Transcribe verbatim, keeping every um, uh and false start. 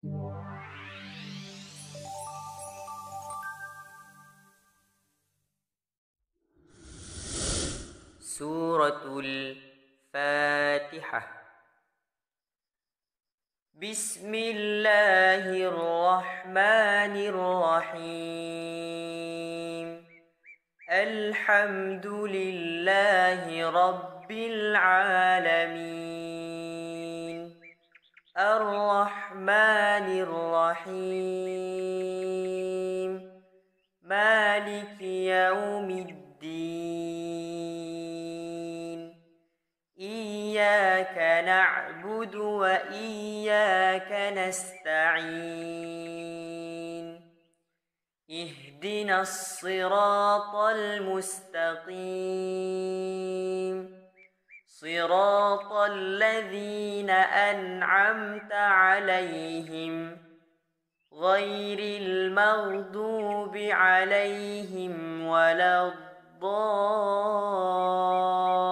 سورة الفاتحة. بسم الله الرحمن الرحيم. الحمد لله رب العالمين. الرحمن الرحيم. مالك يوم الدين. إياك نعبد وإياك نستعين. اهدنا الصراط المستقيم، صراط الذين أنعمت عليهم غير المغضوب عليهم ولا الضالين.